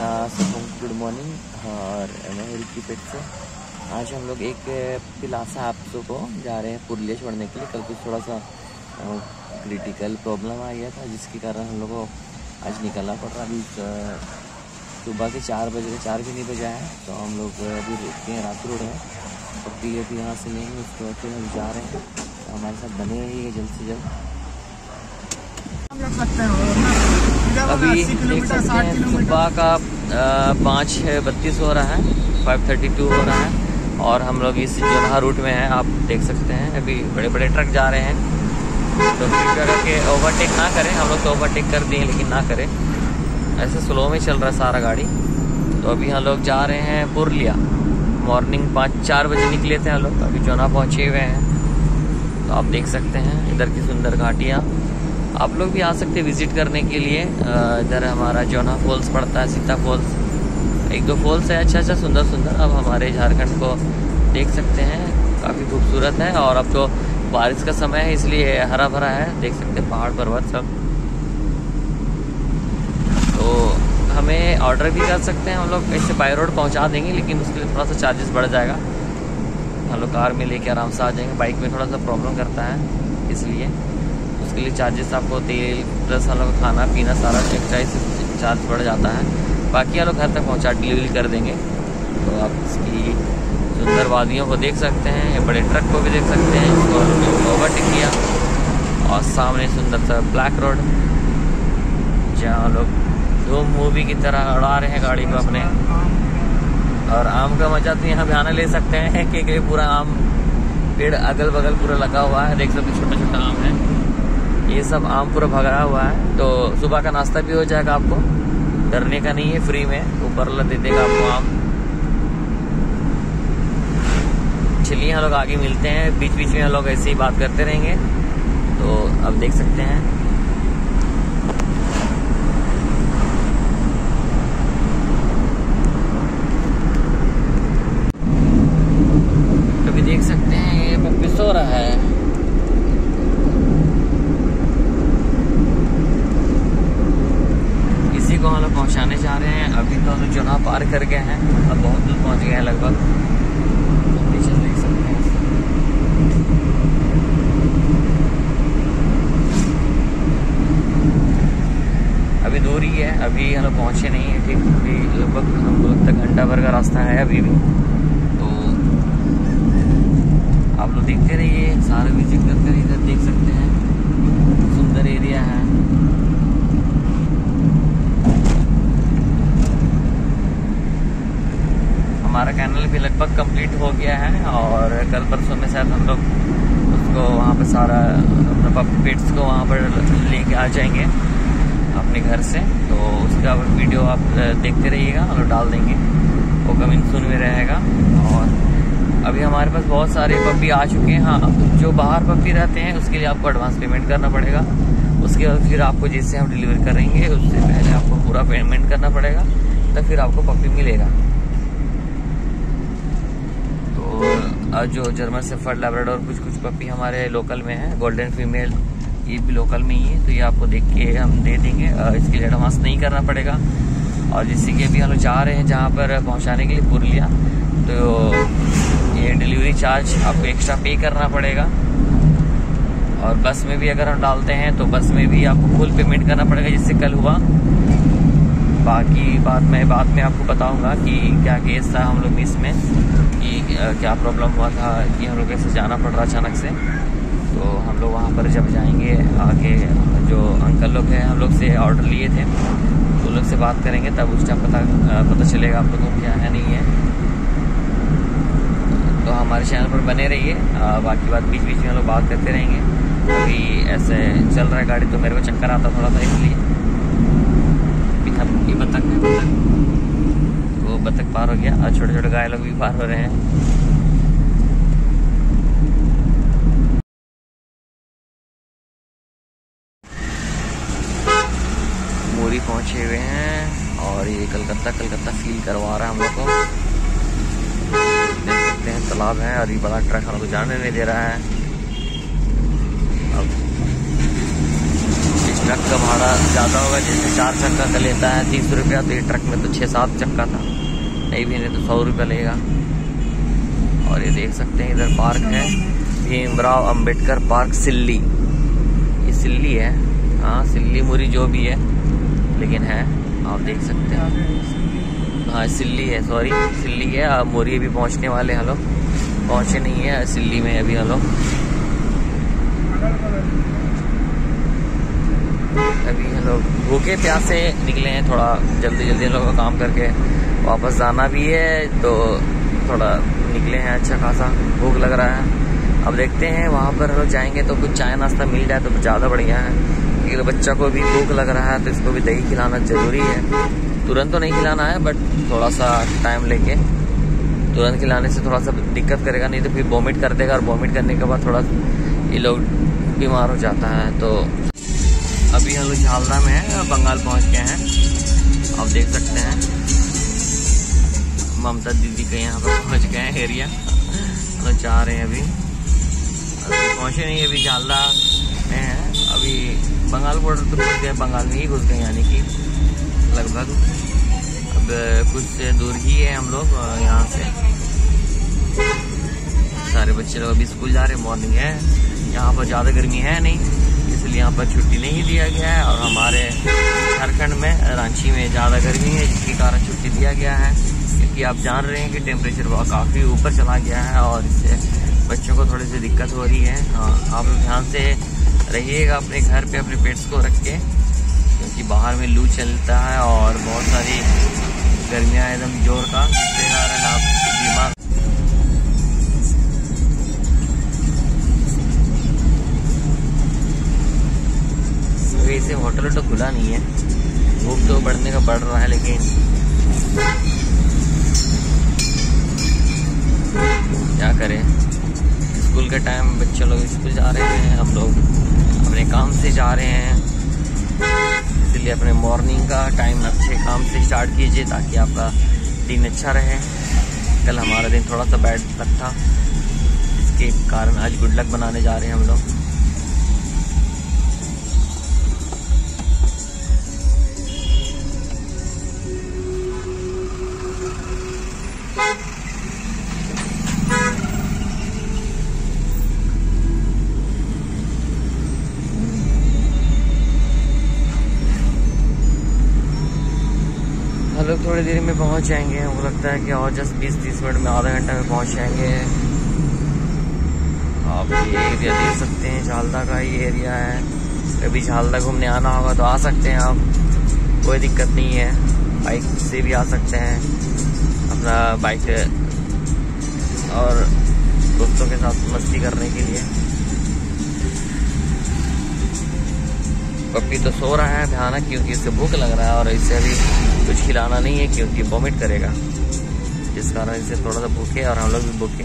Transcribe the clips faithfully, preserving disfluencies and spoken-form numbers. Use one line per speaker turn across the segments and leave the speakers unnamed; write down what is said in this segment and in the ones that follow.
Good morning और मैं Ricky पेट से। आज हम लोग एक पिलासा आपसो को जा रहे हैं पुरलिया छोड़ने के लिए। कल कुछ थोड़ा सा क्रिटिकल प्रॉब्लम आ गया था जिसके कारण हम लोग को आज निकलना पड़ रहा। अभी सुबह के चार बजे चार भी नहीं बजा है तो हम लोग अभी रुकते हैं, रात रोड है और पी एफ यहाँ से लेंगे, उसके बाद फिर हम जा रहे हैं। तो हमारे साथ बने रहिएगा जल्द से जल्द। अभी देख सकते हैं सुबह का पाँच बत्तीस हो रहा है, फाइव थर्टी टू हो रहा है और हम लोग इस जोनहा रूट में हैं। आप देख सकते हैं अभी बड़े बड़े ट्रक जा रहे हैं तो कृपया करके ओवरटेक ना करें। हम लोग तो ओवरटेक कर दिए लेकिन ना करें, ऐसे स्लो में चल रहा है सारा गाड़ी। तो अभी हम लोग जा रहे हैं पुरलिया। मॉर्निंग पाँच चार बजे निकले थे हम लोग, अभी जोनहा पहुँचे हुए हैं। तो आप देख सकते हैं इधर की सुंदर घाटियाँ। आप लोग भी आ सकते हैं विज़िट करने के लिए। इधर हमारा जोनहा फॉल्स पड़ता है, सीता फॉल्स, एक दो फॉल्स है अच्छा अच्छा सुंदर सुंदर। अब हमारे झारखंड को देख सकते हैं, काफ़ी खूबसूरत है और अब तो बारिश का समय है इसलिए हरा भरा है, देख सकते हैं पहाड़ पर्वत सब। तो हमें ऑर्डर भी कर सकते हैं हम लोग, ऐसे बाई रोड पहुँचा देंगे लेकिन उसके लिए थोड़ा सा चार्जेस बढ़ जाएगा। हम लोग कार में लेके आराम से आ जाएंगे, बाइक में थोड़ा सा प्रॉब्लम करता है इसलिए उसके लिए चार्जेस आपको तेल प्लस हम लोग खाना पीना सारा एक्स्ट्रा से चार्ज बढ़ जाता है। बाकी हम लोग घर तक पहुंचा डिलीवरी कर देंगे। तो आप इसकी सुंदर वादियों को देख सकते हैं, ये बड़े ट्रक को भी देख सकते हैं, इसको ओवरटेक किया और सामने सुंदर सा ब्लैक रोड जहाँ लोग धूम मूवी की तरह उड़ा रहे हैं गाड़ी को अपने। और आम का मजा तो यहाँ भी आना ले सकते हैं क्योंकि पूरा आम पेड़ अगल बगल पूरा लगा हुआ है, देख सकते छोटा छोटा आम है, ये सब आम पूरा भगा हुआ है। तो सुबह का नाश्ता भी हो जाएगा, आपको डरने का नहीं है, फ्री में ऊपर ला दे देगा आपको आम। चलिए हम लोग आगे मिलते हैं, बीच बीच में हम लोग ऐसे ही बात करते रहेंगे। तो अब देख सकते हैं अभी देख सकते हैं ये पप्पी सो रहा है। को हम लोग पहुँचाने जा रहे हैं। अभी तो हम जोनहा पार कर गए हैं, अब बहुत दूर पहुँच गए हैं लगभग। नीचे देख सकते हैं अभी दूर ही है, अभी हम लोग पहुँचे नहीं है ठीक। अभी लगभग हमको लगता है घंटा भर का रास्ता है अभी भी। तो आप लोग देखते रहिए, सारे विजिट करते रहिए। इधर देख सकते हैं सुंदर एरिया है। हमारा कैनल भी लगभग कंप्लीट हो गया है और कल परसों में शायद हम लोग उसको वहाँ पे सारा अपना पेट्स को वहाँ पर लेके आ जाएंगे अपने घर से। तो उसका वीडियो आप देखते रहिएगा, हम लोग डाल देंगे, वो कमिंग सून में रहेगा। और अभी हमारे पास बहुत सारे पप्पी आ चुके हैं। हाँ, जो बाहर पप्पी रहते हैं उसके लिए आपको एडवांस पेमेंट करना पड़ेगा। उसके बाद फिर आपको जैसे हम डिलीवर करेंगे उससे पहले आपको पूरा पेमेंट करना पड़ेगा, तो फिर आपको पप्पी मिलेगा। जो जर्मन शेफर्ड लैब्राडोर कुछ कुछ पपी हमारे लोकल में है, गोल्डन फीमेल ये भी लोकल में ही है। तो ये आपको देख के हम दे देंगे, इसके लिए एडवांस नहीं करना पड़ेगा। और जिससे कि अभी हम लोग जा रहे हैं जहाँ पर पहुँचाने के लिए पुरलिया, तो ये डिलीवरी चार्ज आपको एक्स्ट्रा पे करना पड़ेगा। और बस में भी अगर हम डालते हैं तो बस में भी आपको फुल पेमेंट करना पड़ेगा, जिससे कल हुआ। बाकी बात मैं बाद में आपको बताऊंगा कि क्या केस था हम लोग इसमें, कि क्या प्रॉब्लम हुआ था कि हम लोग ऐसे जाना पड़ रहा अचानक से। तो हम लोग वहाँ पर जब जाएंगे आगे, जो अंकल लोग हैं हम लोग से ऑर्डर लिए थे तो उन लोग से बात करेंगे, तब उस टाइम पता पता चलेगा आप लोगों को क्या है नहीं है। तो हमारे चैनल पर बने रहिए, बाकी बात बीच बीच में हम लोग बात करते रहेंगे। अभी ऐसे चल रहा है गाड़ी तो मेरे को चक्कर आता थोड़ा सा, इसलिए ये बतख है, बतख वो बतख पार हो गया और छोटे छोटे गाय लोग भी पार हो रहे हैं। मोरी पहुंचे हुए हैं और ये कलकत्ता कलकत्ता फील करवा रहा है हम लोग को। देख सकते हैं तालाब है और ये बड़ा ट्रक हम लोग को जाने नहीं दे रहा है। अब ट्रक का भाड़ा ज़्यादा होगा, जैसे चार चक्का का लेता है तीन सौ रुपया, तो ये ट्रक में तो छः सात चक्का था, नहीं भी नहीं तो सौ रुपया लेगा। और ये देख सकते हैं इधर पार्क है, भीमराव अंबेडकर पार्क सिल्ली, ये सिल्ली है, हाँ सिल्ली मुरी जो भी है, लेकिन है आप देख सकते हैं, हाँ सिल्ली है, सॉरी सिल्ली है। अब मुरी भी पहुंचने वाले हैं लोग, पहुंचे नहीं है सिल्ली में अभी हम लोग। अभी हम लोग भूखे प्यासे निकले हैं, थोड़ा जल्दी जल्दी हम लोग का काम करके वापस जाना भी है, तो थोड़ा निकले हैं, अच्छा खासा भूख लग रहा है। अब देखते हैं वहाँ पर हम लोग जाएंगे तो कुछ चाय नाश्ता मिल जाए तो ज़्यादा बढ़िया है, क्योंकि बच्चा को भी भूख लग रहा है तो इसको भी दही खिलाना ज़रूरी है। तुरंत तो नहीं खिलाना है, बट थोड़ा सा टाइम लेके, तुरंत खिलाने से थोड़ा सा दिक्कत करेगा, नहीं तो फिर वॉमिट कर देगा, और वॉमिट करने के बाद थोड़ा ये लोग बीमार हो जाता है। तो अभी हम लोग झालदा में हैं, बंगाल पहुंच गए हैं, आप देख सकते हैं ममता दीदी के यहाँ पर पहुंच गए हैं एरिया, हम लोग जा रहे हैं अभी, अभी पहुँचे नहीं, अभी झालदा में हैं, अभी बंगाल बॉर्डर तो घुस गए, बंगाल में ही घुस गए यानी कि लगभग, अब कुछ दूर ही है हम लोग यहाँ से। सारे बच्चे लोग अभी स्कूल जा रहे हैं, मॉर्निंग है, यहाँ पर ज़्यादा गर्मी है नहीं, इसलिए यहाँ पर छुट्टी नहीं दिया गया है। और हमारे झारखंड में रांची में ज़्यादा गर्मी है, जिसके कारण छुट्टी दिया गया है, क्योंकि आप जान रहे हैं कि टेम्परेचर काफ़ी ऊपर चला गया है, और इससे बच्चों को थोड़ी सी दिक्कत हो रही है। आप लोग ध्यान से रहिएगा अपने घर पे अपने पेट्स को रख के, क्योंकि बाहर में लू चलता है और बहुत सारी गर्मियाँ एकदम जोर का, जिसके कारण आप बीमार। वैसे होटल तो खुला नहीं है, भूख तो बढ़ने का बढ़ रहा है, लेकिन क्या करें, स्कूल के टाइम बच्चे लोग स्कूल जा रहे हैं, हम लोग अपने काम से जा रहे हैं, इसलिए अपने मॉर्निंग का टाइम अच्छे काम से स्टार्ट कीजिए ताकि आपका दिन अच्छा रहे। कल हमारा दिन थोड़ा सा बैड लक था, इसके कारण आज गुड लक बनाने जा रहे हैं हम लोग। हम लोग थोड़ी देर में पहुंच जाएंगे, हमको लगता है कि और जस्ट बीस तीस मिनट में, आधा घंटा में पहुंच जाएंगे। आप ये एरिया देख सकते हैं, झालदा का ये एरिया है, कभी झालदा घूमने आना होगा तो आ सकते हैं आप, कोई दिक्कत नहीं है, बाइक से भी आ सकते हैं, अपना बाइक और दोस्तों के साथ मस्ती करने के लिए। पप्पी तो सो रहा है भयानक, क्योंकि इससे भूख लग रहा है, और इससे अभी कुछ खिलाना नहीं है क्योंकि वॉमिट करेगा, जिस कारण इसे थोड़ा सा भूखे और हम लोग भी भूखे।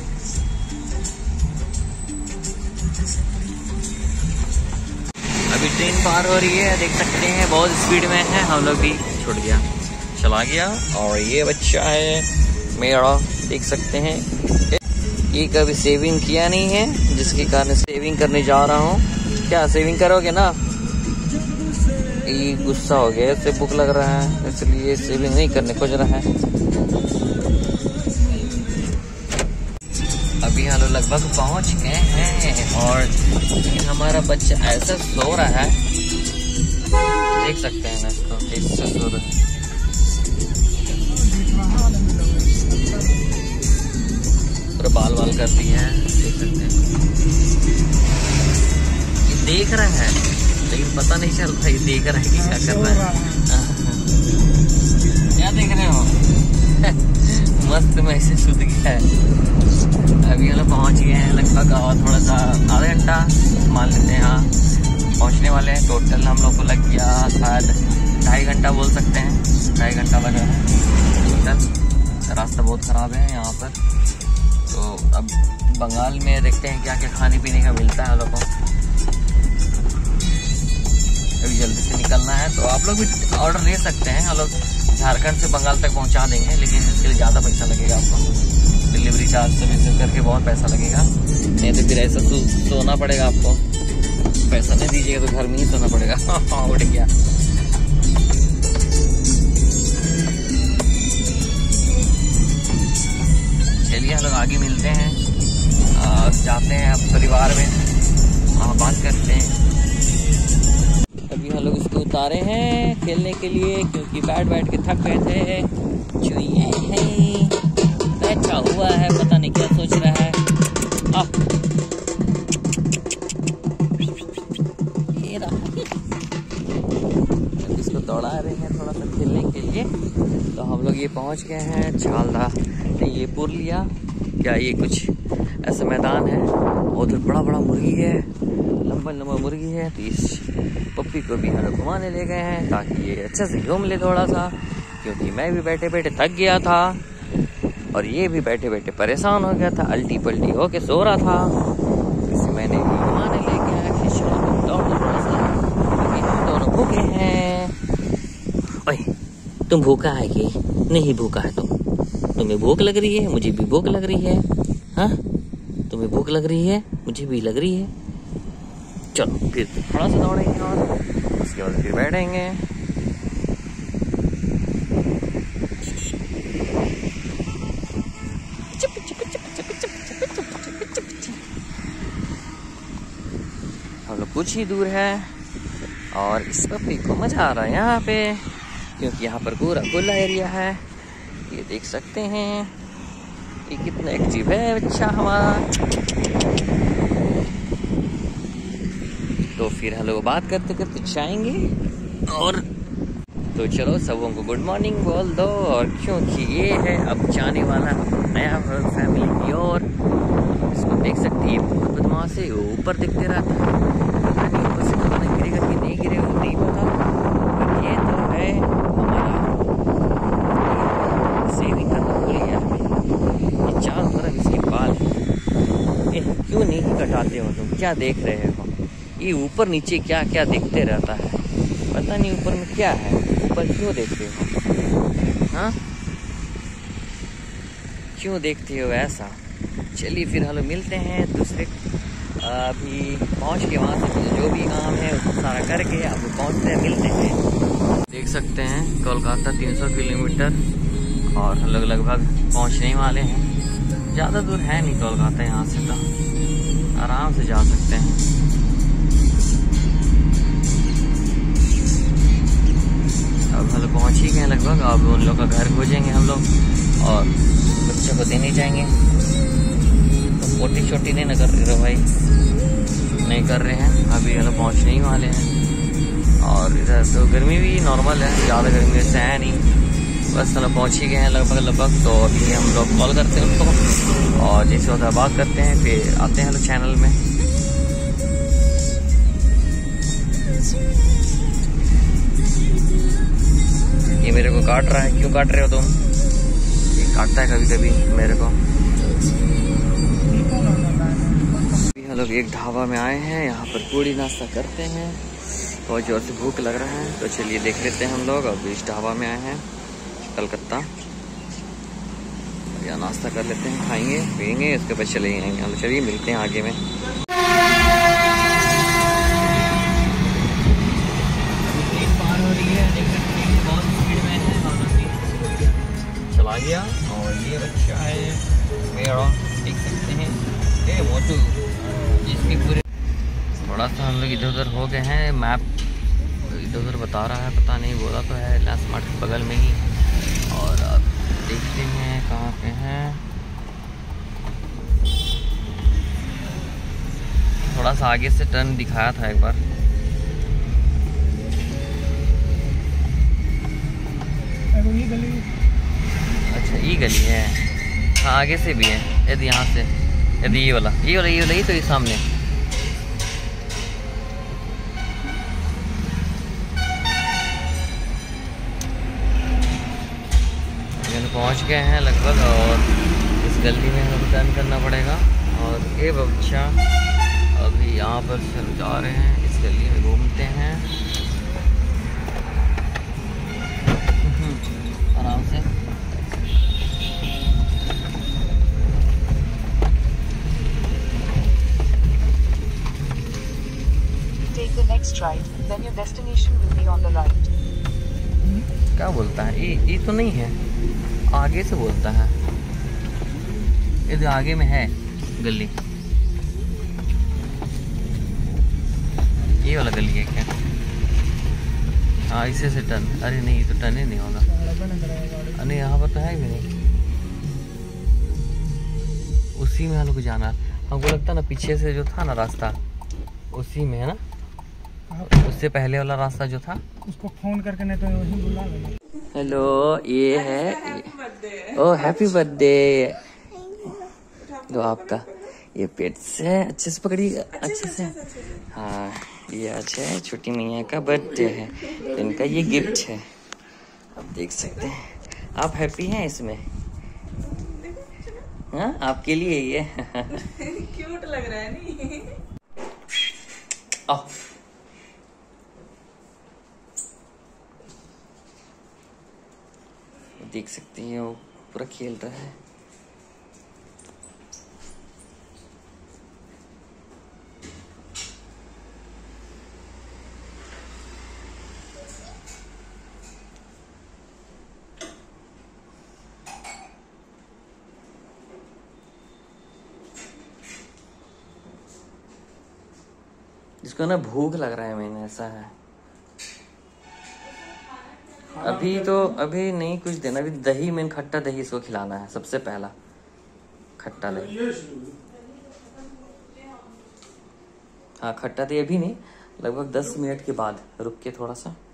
अभी ट्रेन पार हो रही है, देख सकते हैं बहुत स्पीड में है, हम लोग भी छूट गया, चला गया। और ये बच्चा है मेरा, देख सकते हैं, ये कभी सेविंग किया नहीं है, जिसके कारण सेविंग करने जा रहा हूँ। क्या सेविंग करोगे ना? ये गुस्सा हो गया, इससे भूख लग रहा है, इसलिए सेविंग नहीं करने खोज रहा है। अभी हम लोग लगभग पहुंच गए हैं, और हमारा बच्चा ऐसा सो रहा है, देख सकते हैं ना इसको, कैसे सो रहा है, पूरा बाल बाल कर दिए हैं, देख सकते हैं। ये देख रहा है लेकिन पता नहीं चल रहा, ये देख रहा है कि क्या कर रहा है। क्या देख रहे हो? मस्त में ऐसे सुध गया है। अभी हम लोग पहुँच गए हैं लगभग, और थोड़ा सा आधा घंटा मान लेते हैं, हाँ पहुँचने वाले हैं। टोटल हम लोग को लग गया शायद ढाई घंटा बोल सकते हैं, ढाई घंटा लगा है टोटल। रास्ता बहुत ख़राब है यहाँ पर, तो अब बंगाल में देखते हैं क्या क्या खाने पीने का मिलता है हम लोग को। अभी जल्दी से निकलना है, तो आप लोग भी ऑर्डर ले सकते हैं, हम लोग झारखंड से बंगाल तक पहुंचा देंगे, लेकिन इसके लिए ज़्यादा पैसा लगेगा आपको, डिलीवरी चार्ज से भी करके बहुत पैसा लगेगा, नहीं तो फिर ऐसा सो, सोना पड़ेगा आपको। पैसा नहीं दीजिएगा तो घर में ही सोना पड़ेगा। उठ गया। चलिए हम लोग आगे मिलते हैं और जाते हैं अब परिवार में, वहाँ बात करते हैं। अभी हम लोग इसको उतारे हैं खेलने के लिए, क्योंकि बैठ बैठ के थक गए थे। चुईए है बैठा हुआ है, पता नहीं क्या सोच रहा है। आ ये रहा। इसको दौड़ा रहे हैं थोड़ा सा खेलने के लिए। तो हम लोग ये पहुंच गए हैं छालदा, ये पुरलिया क्या, ये कुछ ऐसा मैदान है। उधर बड़ा बड़ा मुर्गी है, लंबा लंबा मुर्गी है। तो इस पप्पी को भी हम लोग घुमाने ले गए हैं ताकि ये अच्छे से घूम ले थोड़ा सा, क्योंकि मैं भी बैठे बैठे थक गया था और ये भी बैठे बैठे परेशान हो गया था, अल्टी पल्टी होके सो रहा था। इसे मैंने भी घुमाने ले गया कि दौड़ थोड़ा सा, क्योंकि हम दोनों भूखे हैं। ओए तुम भूखा है कि नहीं भूखा है? तुम तुम्हें भूख लग रही है, मुझे भी भूख लग रही है। हाँ तुम्हें भूख लग रही है, मुझे भी लग रही है। चलो फिर थोड़ा सा दौड़ेंगे और उसके बाद फिर बैठेंगे। हम लोग कुछ ही दूर है और इस पप्पी को मजा आ रहा है यहाँ पे, क्योंकि यहाँ पर पूरा खुला एरिया है। ये देख सकते हैं ये कितना एक्टिव है बच्चा हमारा। तो फिर हम लोग बात करते करते जाएंगे और तो चलो सबों को गुड मॉर्निंग बोल दो। और क्योंकि ये है अब जाने वाला नया घर फैमिली की ओर। इसको देख सकते हैं बहुत बदमाश है, ऊपर दिखते रहता है, पता नहीं ऊपर से खाना गिरेगा कि नहीं गिरेगा नहीं पता। ये तो है हमारा सेविंग करना भूल गया हमें। ये चारों तरफ इसके बाल है, क्यों नहीं कटाते हो तुम? क्या देख रहे हो? ये ऊपर नीचे क्या क्या देखते रहता है, पता नहीं ऊपर में क्या है। ऊपर क्यों देखते हो? हाँ क्यों देखते हो ऐसा? चलिए फिर हम लोग मिलते हैं दूसरे, अभी पहुंच के वहाँ से जो भी काम है उसको सारा करके आप लोग पहुँचते हैं, मिलते हैं। देख सकते हैं कोलकाता तीन सौ किलोमीटर और हम लोग लगभग पहुँचने वाले हैं। ज़्यादा दूर है नहीं कोलकाता, यहाँ से तो आराम से जा सकते हैं। अब हम लोग पहुँच ही गए लगभग। अब उन लोग का घर खोजेंगे हम लोग और बच्चों को देने जाएंगे। तो छोटी छोटी नहीं ना कर रहे भाई, नहीं कर रहे हैं। अभी हम लोग पहुँचने ही वाले हैं और इधर तो गर्मी भी नॉर्मल है, ज़्यादा गर्मी वैसे है नहीं। बस हम लोग पहुँच ही गए हैं लगभग लगभग। तो अभी हम लोग कॉल करते हैं उनको और जिस वक्त बात करते हैं फिर आते हैं हम लोग चैनल में। ये मेरे को काट रहा है, क्यों काट रहे हो तुम? ये काटता है कभी कभी मेरे को। अभी हम लोग एक ढाबा में आए हैं, यहाँ पर पूड़ी नाश्ता करते हैं। बहुत जोर से भूख लग रहा है तो चलिए देख लेते हैं हम लोग। अब इस ढाबा में आए हैं कलकत्ता, या नाश्ता कर लेते हैं, खाएंगे पियेंगे, उसके बाद चले जाएंगे हम। चलिए मिलते हैं आगे में। पार हो रही है, देख सकते हैं बहुत स्पीड में है और चला गया। और ये बच्चा है मेरा, देख सकते हैं ये मोटू, जिसकी पूरे थोड़ा सा हम लोग इधर उधर हो गए हैं। मैप इधर उधर बता रहा है, पता नहीं, बोला तो है लास्ट मार्केट बगल में ही। और अब देखते हैं कहाँ पे हैं। थोड़ा सा आगे से टर्न दिखाया था एक बार।
ये गली,
अच्छा ये गली है, हाँ आगे से भी है। यदि यहाँ से यदि ये वाला ये वाला ये वाला ही तो ये सामने। पहुँच गए हैं लगभग और इस गली में हमें टर्न करना पड़ेगा। और ये बच्चा अभी यहाँ पर चल जा रहे हैं, इस गली में घूमते हैं आराम से।
destination will be on the right.
क्या बोलता है ये? ये तो नहीं है, आगे से बोलता है। ये तो आगे में है गली, ये वाला गली है क्या? हाँ इसे से टर्न। अरे नहीं, तो टर्न ही नहीं होगा। अरे यहाँ पर तो है भी नहीं, उसी में हम लोग जाना। हमको लगता ना पीछे से जो था ना रास्ता, उसी में है ना, उससे पहले वाला रास्ता जो था।
उसको फोन करके नहीं तो वहीं बुला लेना।
हेलो, ये है, ओ हैप्पी बर्थडे। दो आपका, ये पेट से अच्छे से पकड़िएगा, अच्छे से। हाँ ये आज है छोटी मैया का बर्थडे है, इनका ये गिफ्ट है, आप देख सकते हैं। आप हैप्पी हैं इसमें? हाँ आपके लिए ये
क्यूट लग रहा है नहीं?
आओ। देख सकते हैं वो पूरा खेल रहा है। इसको ना भूख लग रहा है, मैंने ऐसा है। अभी तो अभी नहीं कुछ देना, अभी दही में खट्टा दही इसको खिलाना है सबसे पहला, खट्टा दही। हाँ खट्टा दही अभी नहीं, लगभग दस मिनट के बाद रुक के थोड़ा सा।